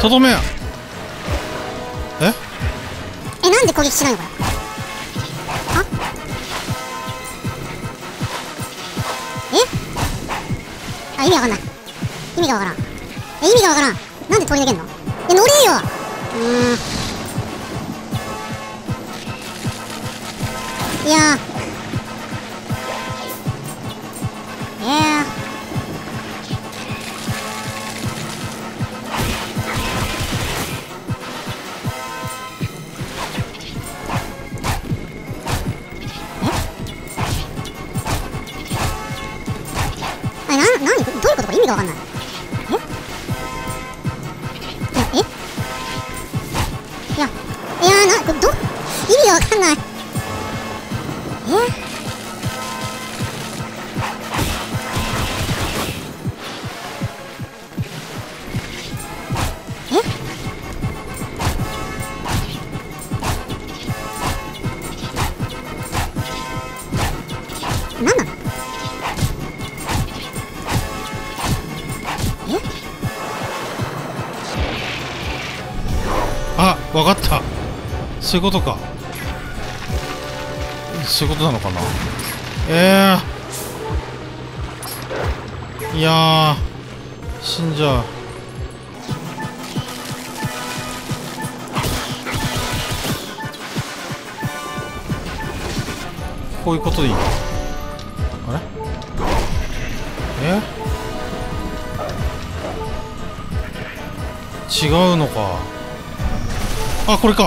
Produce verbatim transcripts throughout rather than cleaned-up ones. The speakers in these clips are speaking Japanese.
とどめ。ええ、なんで攻撃しないのこれ。あえあ、意味わかんない。意味がわからん。え、意味がわからん。なんで通り抜けんの。え、乗れよ。うーん。いやー。えー。あ、な、なに、どういうことか意味がわかんない。えいや、えいや、いやー、な、ど、意味がわかんない。えなんなの。えあ、わかった。そういうことか。そういうことなのかな。ええー、いやー、死んじゃう。こういうことでいいの。あれえ違うのか。あ、これか。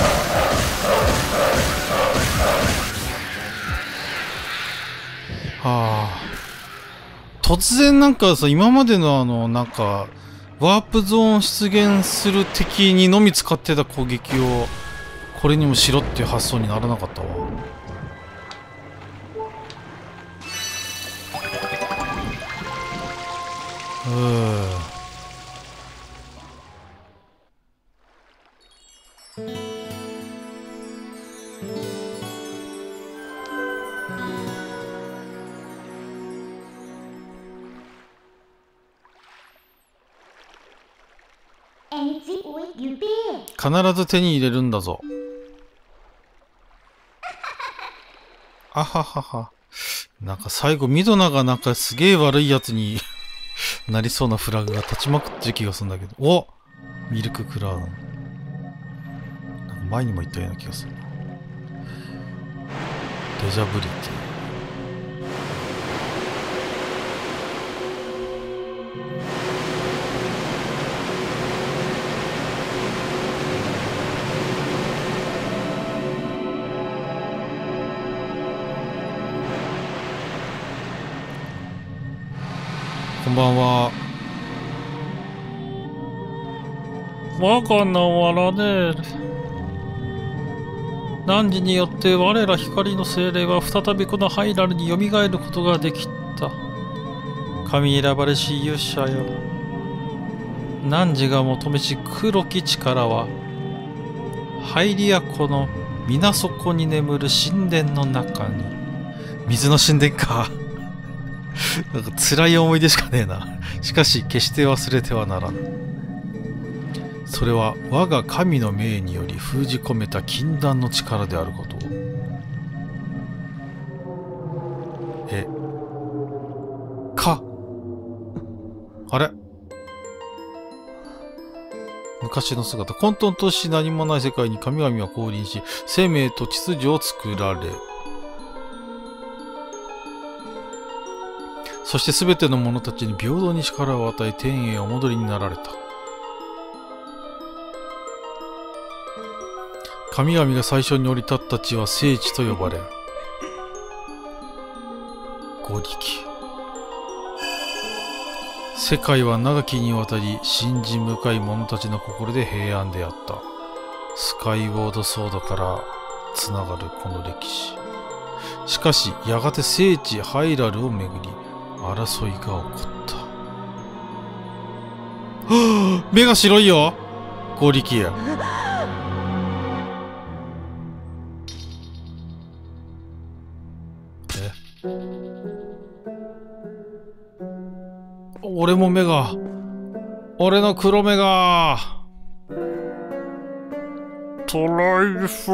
はあ、突然なんかさ、今までのあのなんかワープゾーン出現する敵にのみ使ってた攻撃をこれにもしろっていう発想にならなかったわ。うー必ず手に入れるんだぞ。あははは。なんか最後ミドナがなんかすげえ悪いやつになりそうなフラグが立ちまくってる気がするんだけど。お、ミルククラウン。なんか前にも言ったような気がするな。デジャブリティ。こんばんは。我が名はラネール。汝によって我ら光の精霊は再びこのハイラルに蘇ることができた。神選ばれし勇者よ。汝が求めし黒き力は、ハイリア湖の水底に眠る神殿の中に。水の神殿か。なんか辛い思い出しかねえな。しかし決して忘れてはならぬ。それは我が神の命により封じ込めた禁断の力であることを。えかあれ昔の姿。混沌とし何もない世界に神々は降臨し、生命と秩序を作られ、そしてすべての者たちに平等に力を与え、天へお戻りになられた。神々が最初に降り立った地は聖地と呼ばれる。ゴリキ。世界は長きにわたり信心深い者たちの心で平安であった。スカイウォードソードからつながるこの歴史。しかしやがて聖地ハイラルをめぐり争いが起こった。はぁ、目が白いよゴリキや。え俺も目が、俺の黒目が。 トライフ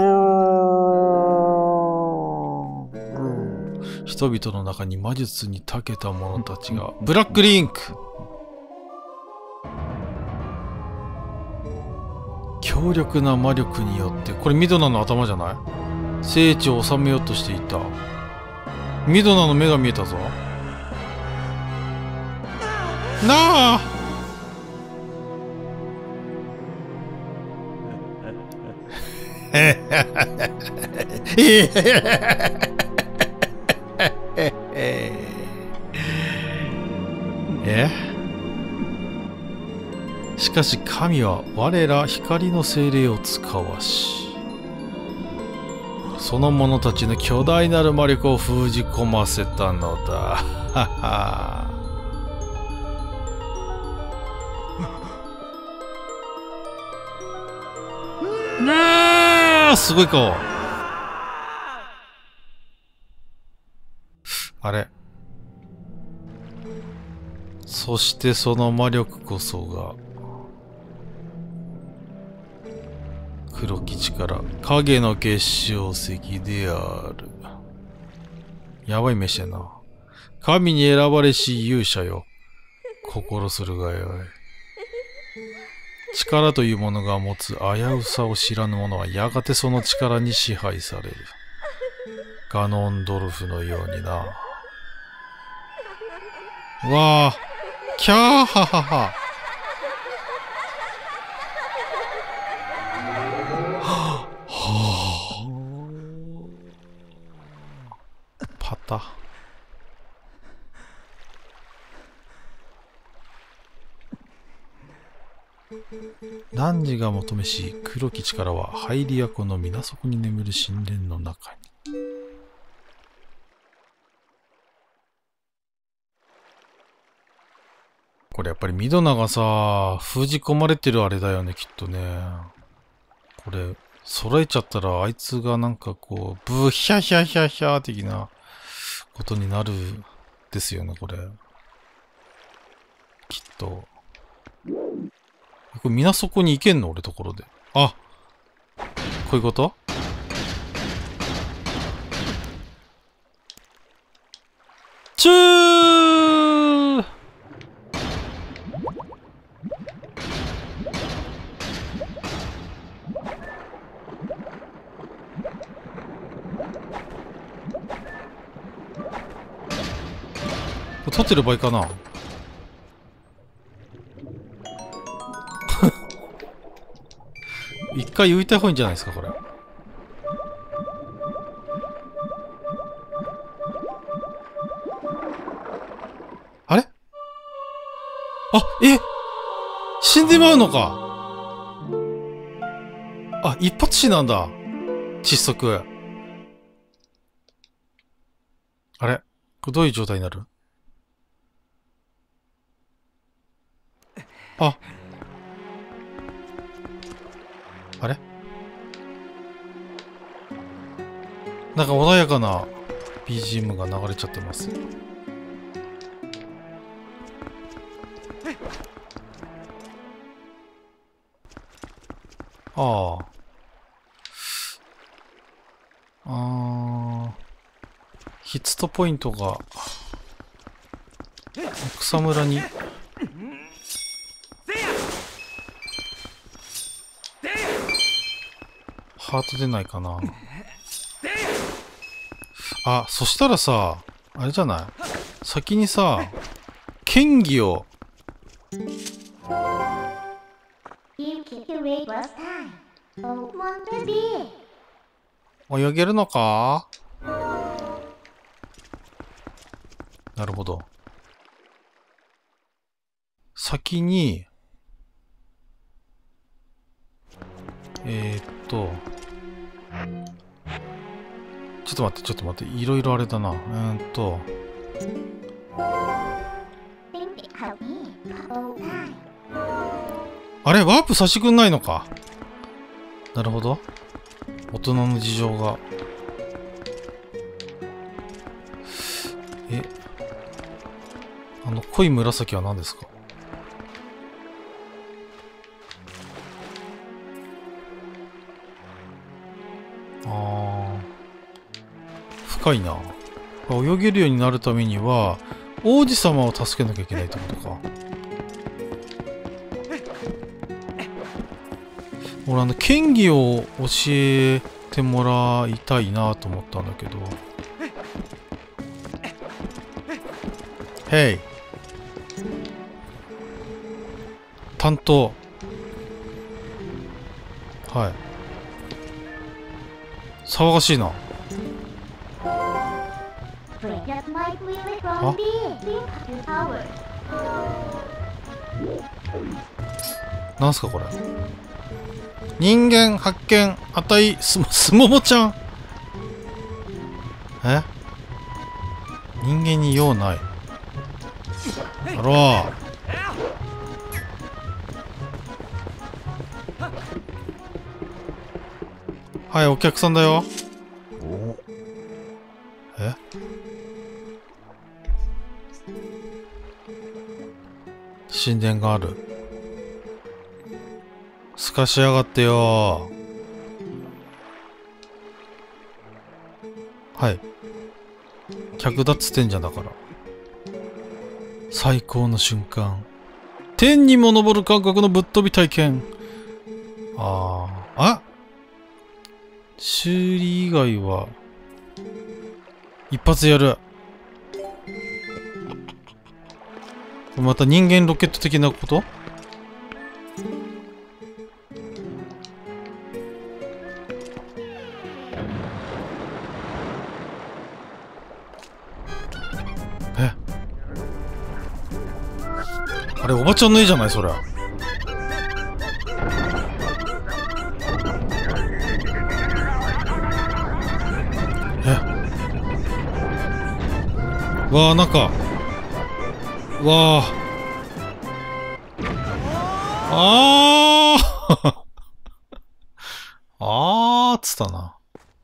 人々の中に魔術に長けた者たちがブラックリンク強力な魔力によってこれミドナの頭じゃない聖地を治めようとしていたミドナの目が見えたぞなあえしかし神は我ら光の精霊を使わしその者たちの巨大なる魔力を封じ込ませたのだねえすごい顔あれそしてその魔力こそが黒き力影の結晶石であるやばい飯やな神に選ばれし勇者よ心するがよい力というものが持つ危うさを知らぬ者はやがてその力に支配されるガノンドルフのようになわあキャーハハハパタ汝が求めし黒き力はハイリア湖の水底に眠る神殿の中にこれやっぱりミドナがさ封じ込まれてるあれだよねきっとねこれ揃えちゃったらあいつがなんかこうブヒャヒャヒャヒャ的なことになるですよねこれきっとこれ水底に行けんの俺ところであこういうことチュー立ってる場合かな一回浮いた方がいいんじゃないですかこれあれあえ死んでまうのかあ一発死なんだ窒息あれこれどういう状態になるああれなんか穏やかな ビージーエム が流れちゃってますあああーヒッツトポイントが草むらにハート出ないかなあ、そしたらさあれじゃない先にさ剣技を泳げるのかなるほど先にえー、っとちょっと待ってちょっと待っていろいろあれだなうーんとあれワープさせてくんないのかなるほど大人の事情がえあの濃い紫は何ですかああ、深いな。泳げるようになるためには王子様を助けなきゃいけないってことか。俺あの剣技を教えてもらいたいなと思ったんだけど。へい担当。はい、騒がしいな。あ、なんすかこれ。人間発見値すすももちゃん。え、人間に用ないだろう。はい、お客さんだよ。え、神殿がある。すかしやがってよ。はい、客だっつってんじゃん。だから最高の瞬間、天にも昇る感覚のぶっ飛び体験。ああ、あ、修理以外は一発やる。また人間ロケット的なこと？え、あれおばちゃんの絵じゃないそれ。わあ、なんかわああーあーっつったな。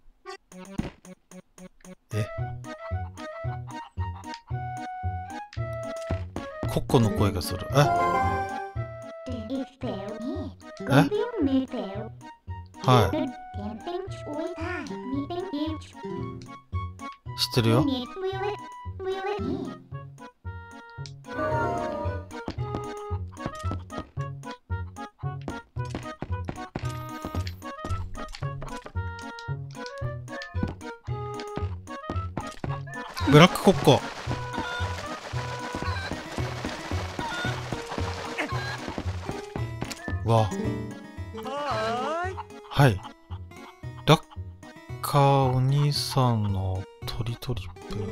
え、コッコの声がする。ええ、はい、知ってるよ。ブラックコッコ。わはい、ラッカーお兄さんのトリトリッ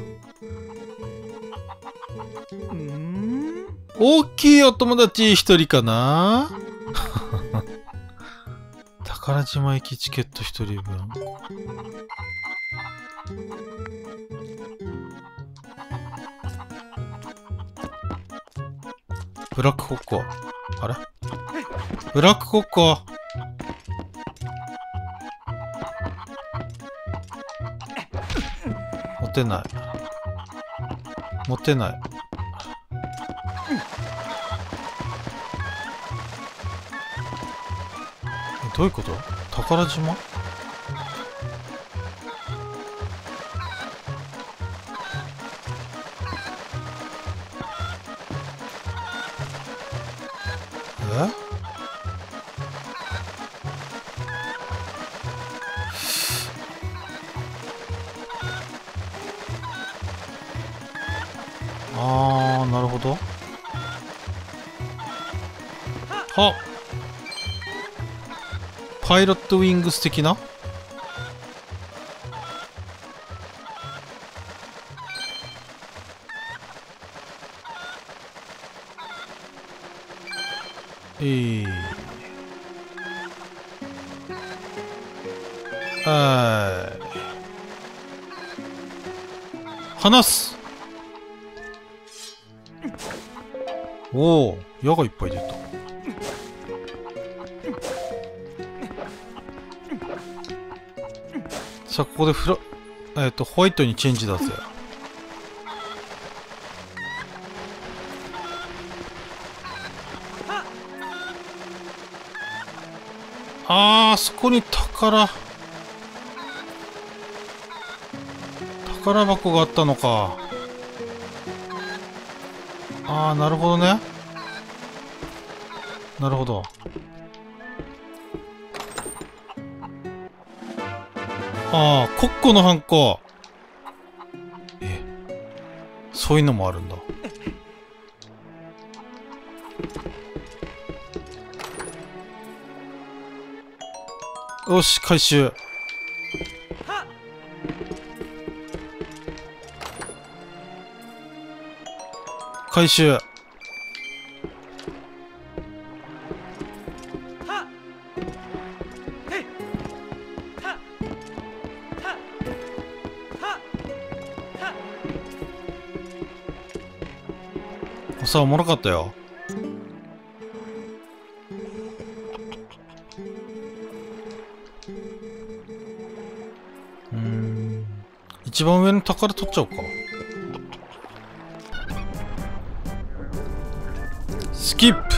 プ。ん、大きいお友達一人かな。宝島行きチケット一人分。ブラックコッコ。あれブラックコッコ。持てない。持てない。え、どういうこと？宝島？え？あー、なるほど。は、パイロットウィングス的な。えー、あー、話す。おお、矢がいっぱい出た。さあ、ここでフラ、えっと、ホワイトにチェンジだぜ。あー、そこに宝。 宝箱があったのか。ああ、なるほどね。なるほど。ああ、コッコのハンコ。え、そういうのもあるんだ。よし、回収。回収。さあ、おもろかったよ。うーん。一番上の宝取っちゃおうか。スキップ。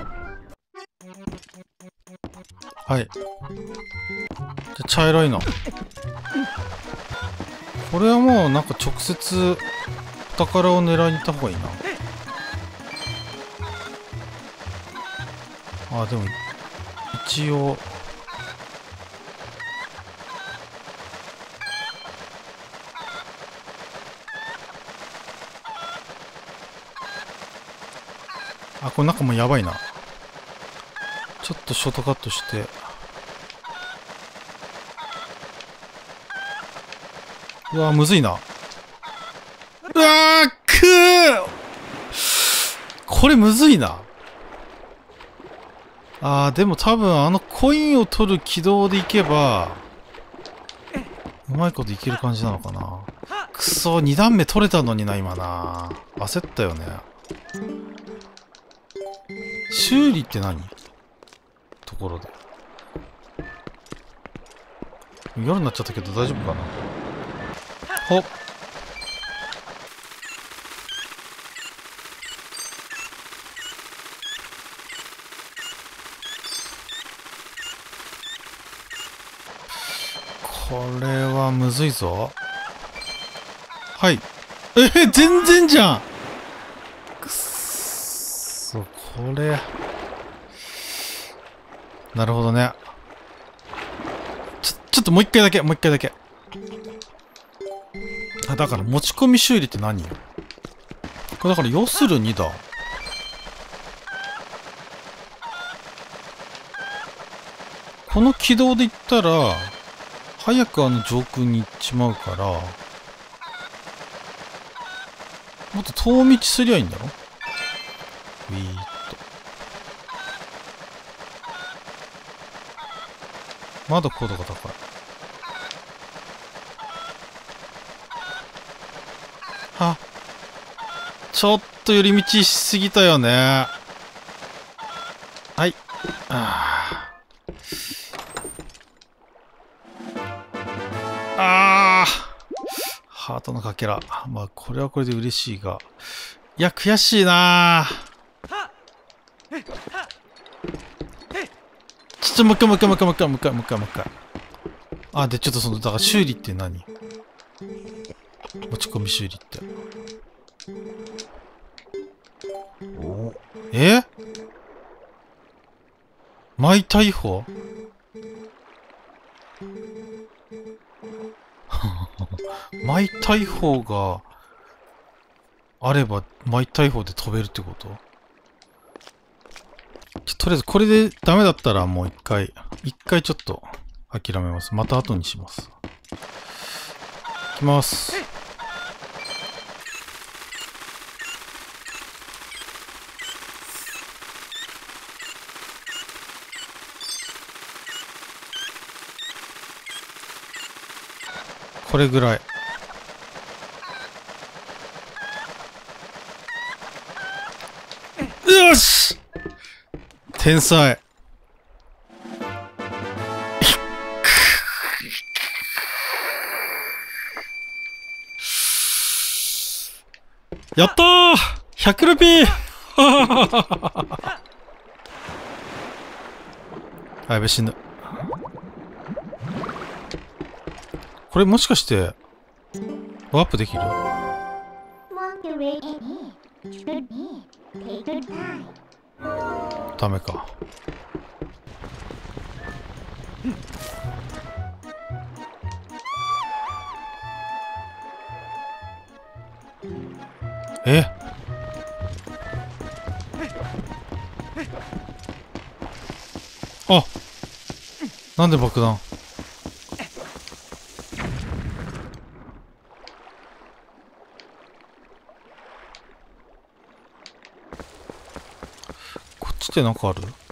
はい。じゃ、茶色いの。これはもうなんか直接宝を狙いに行った方がいいな。あ、でも一応あ、これなんかもうやばいな。ちょっとショートカットして。うわー、むずいな。うわー、くーこれむずいな。あー、でも多分あのコインを取る軌道でいけばうまいこといける感じなのかな。くそ、に段目取れたのにな、今な。焦ったよね。修理って何？ところで夜になっちゃったけど大丈夫かな。ほっ、これはむずいぞ。はい。えー、全然じゃん。くっそ、これ。なるほどね。ちょ、ちょっともう一回だけ、もう一回だけ。あ、だから持ち込み修理って何？これだから要するにだ。この軌道で行ったら、早くあの上空に行っちまうから、もっと遠道すりゃいいんだろ？ウィーっと。まだ高度が高い。は、ちょっと寄り道しすぎたよね。はい。あーあー、ハートのかけら。まあこれはこれで嬉しいが、いや悔しいなー。ちょっともう一回もう一回もう一回もう一回もう一回もう一回もう一回。あ、でちょっとそのだから修理って何？持ち込み修理って。お、え？マイ逮捕？マイ逮捕があればマイ逮捕で飛べるってこと？とりあえずこれでダメだったらもう一回一回ちょっと諦めます。また後にします。いきます。これぐらい。よし！天才。やったー！ ひゃく ルピーあ、やべ、死ぬ。これもしかしてワープできる？ Want to read any? Good me. Take your time. ダメか。え？あ、なんで爆弾？こっちってなんかある？